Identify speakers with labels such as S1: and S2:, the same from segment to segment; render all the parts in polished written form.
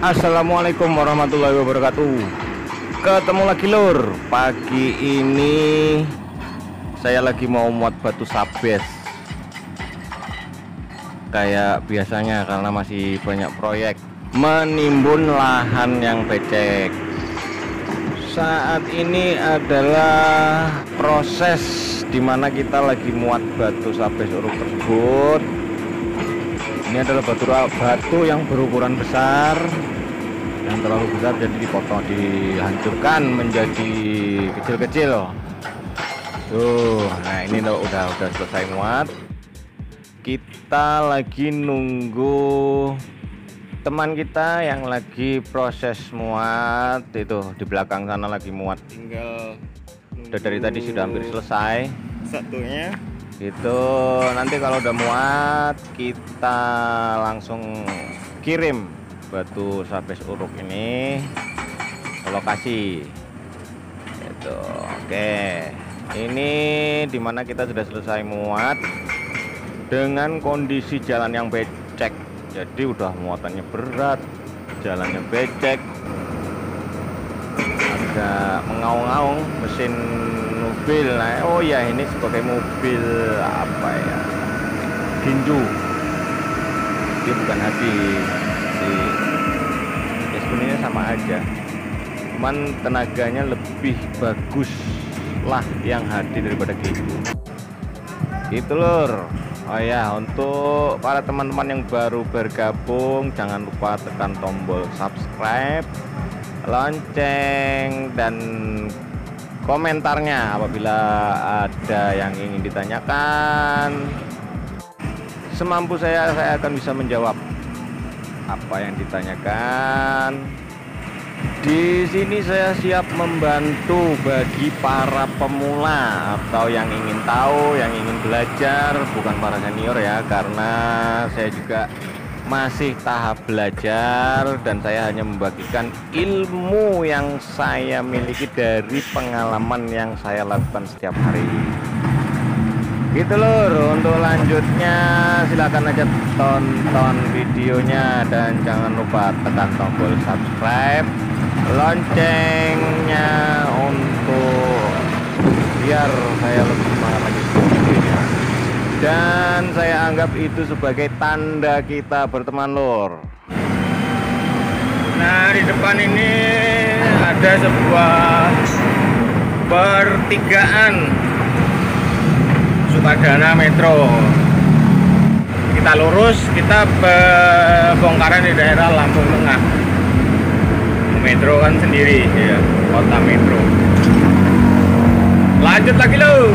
S1: Assalamualaikum warahmatullahi wabarakatuh. Ketemu lagi lur. Pagi ini saya lagi mau muat batu sabes kayak biasanya, karena masih banyak proyek menimbun lahan yang becek. Saat ini adalah proses dimana kita lagi muat batu sabes uruk tersebut. Ini adalah batu yang berukuran besar, yang terlalu besar, jadi dipotong, dihancurkan menjadi kecil-kecil. Tuh, nah ini loh, udah selesai muat. Kita lagi nunggu teman kita yang lagi proses muat, itu di belakang sana lagi muat.
S2: Tinggal
S1: Udah dari tadi sudah hampir selesai.
S2: satunya.
S1: Itu nanti kalau udah muat kita langsung kirim batu sabes uruk ini ke lokasi. Itu oke. Ini dimana kita sudah selesai muat dengan kondisi jalan yang becek. Jadi udah muatannya berat, jalannya becek, ada mengaung-ngaung mesin mobil. Nah, oh ya, ini sebagai mobil apa ya, Ginju. Dia bukan hadis, ya sebenarnya sama aja, cuman tenaganya lebih bagus lah yang hadi daripada Ginju gitu lur. Oh ya, untuk para teman-teman yang baru bergabung, jangan lupa tekan tombol subscribe, lonceng, dan komentarnya apabila ada yang ingin ditanyakan. Semampu saya akan bisa menjawab apa yang ditanyakan. Di sini saya siap membantu bagi para pemula atau yang ingin tahu, yang ingin belajar, bukan para senior ya, karena saya juga masih tahap belajar dan saya hanya membagikan ilmu yang saya miliki dari pengalaman yang saya lakukan setiap hari. Gitu lur. Untuk lanjutnya silakan aja tonton videonya dan jangan lupa tekan tombol subscribe, loncengnya untuk biar saya lebih semangat lagi videonya. Dan saya anggap itu sebagai tanda kita berteman lur.
S2: Nah, di depan ini ada sebuah pertigaan Sukadana Metro. Kita lurus, kita bongkaran di daerah Lampung Tengah. Metro kan sendiri ya, kota metro. Lanjut lagi lo.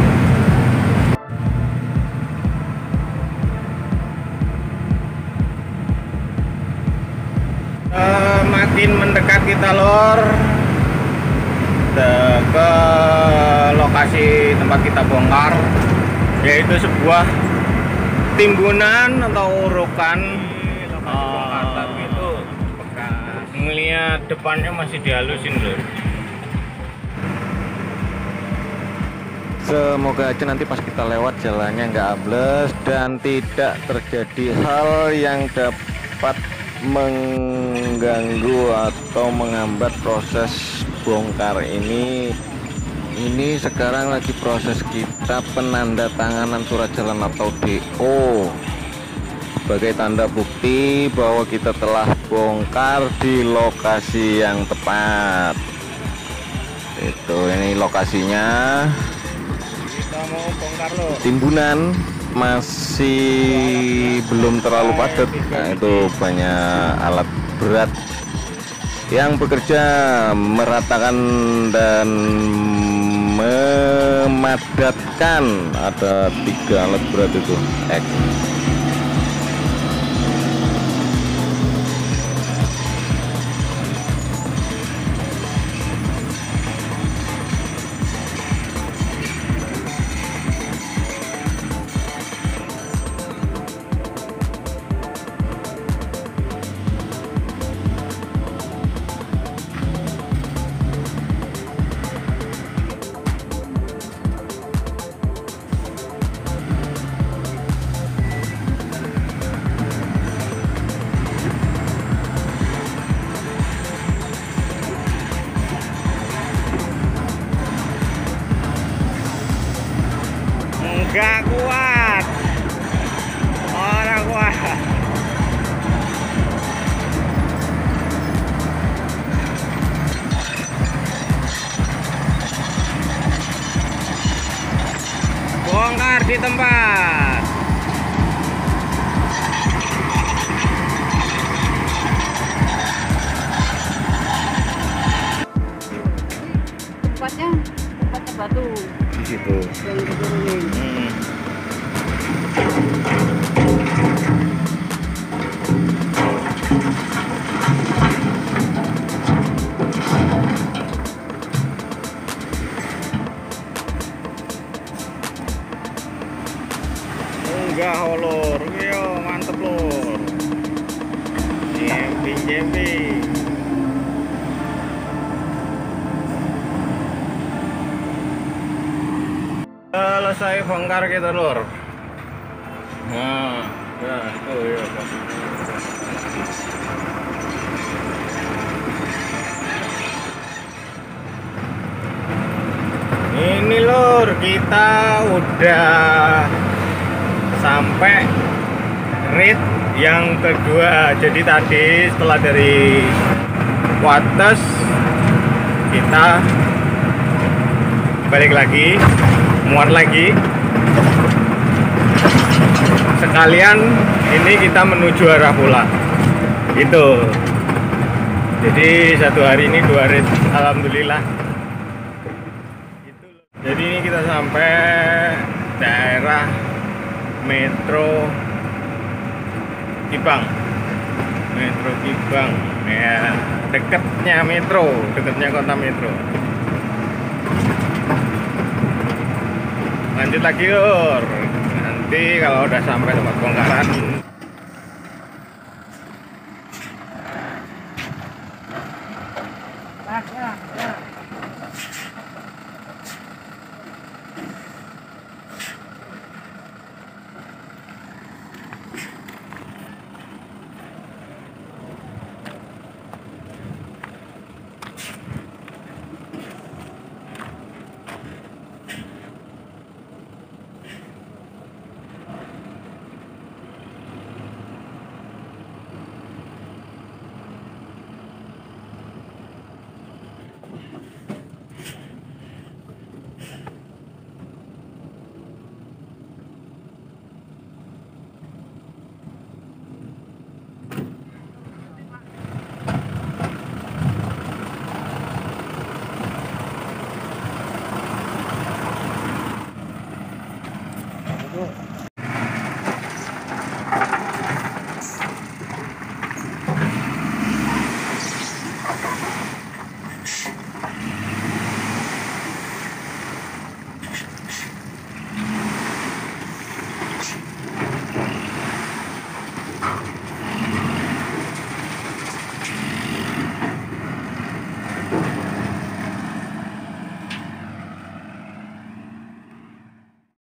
S2: Makin mendekat kita lor ke lokasi tempat kita bongkar, yaitu sebuah timbunan atau urukan. Tapi itu bekas, ngeliat depannya masih dihalusin loh.
S1: Semoga aja nanti pas kita lewat jalannya nggak ambles dan tidak terjadi hal yang dapat mengganggu atau menghambat proses bongkar ini. Ini sekarang lagi proses kita penandatanganan surat jalan atau DO sebagai tanda bukti bahwa kita telah bongkar di lokasi yang tepat. Itu ini lokasinya.
S2: Kita mau bongkar loh.
S1: Timbunan masih belum terlalu padat. Nah, itu banyak alat berat yang bekerja meratakan dan memadatkan. Ada 3 alat berat itu.
S2: Gak kuat. Orang kuat. Bongkar di tempat.
S3: Tempatnya batu
S2: Di situ.
S3: yang diturunin.
S2: Enggak lor, yo mantep lor. Camping. Selesai bongkar kita lor. Nah, ya, oh iya. Ini lor, kita udah sampai rate yang kedua. Jadi tadi setelah dari Wates kita balik lagi, muat lagi. Sekalian ini kita menuju arah pulang. Gitu. Jadi satu hari ini 2 rate, alhamdulillah. Jadi ini kita sampai daerah Metro Kibang. Metro Kibang. Ya, dekatnya metro, dekatnya kota metro. Lanjut lagi, Lur. Nanti kalau udah sampai tempat bongkaran